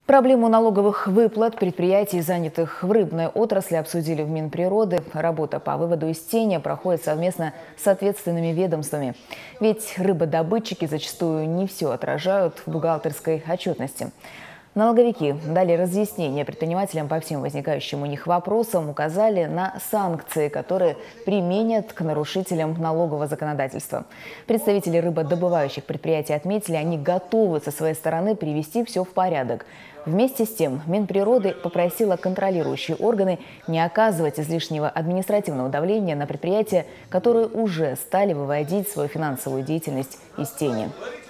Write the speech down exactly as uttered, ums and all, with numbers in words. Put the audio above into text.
Проблему налоговых выплат предприятий, занятых в рыбной отрасли, обсудили в Минприроды. Работа по выводу из тени проходит совместно с ответственными ведомствами. Ведь рыбодобытчики зачастую не все отражают в бухгалтерской отчетности. Налоговики дали разъяснение предпринимателям по всем возникающим у них вопросам, указали на санкции, которые применят к нарушителям налогового законодательства. Представители рыбодобывающих предприятий отметили, они готовы со своей стороны привести все в порядок. Вместе с тем, Минприроды попросила контролирующие органы не оказывать излишнего административного давления на предприятия, которые уже стали выводить свою финансовую деятельность из тени.